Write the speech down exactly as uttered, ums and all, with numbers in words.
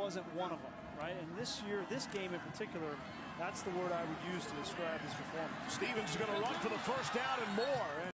wasn't one of them, right? And this year, this game in particular, that's the word I would use to describe his performance. Stevens is going to run for the first down and more.